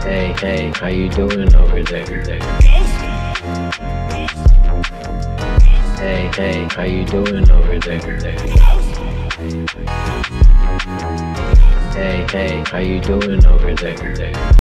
Hey, hey, how you doing over there? Hey, hey, how you doing over there? Hey, hey, how you doing over there?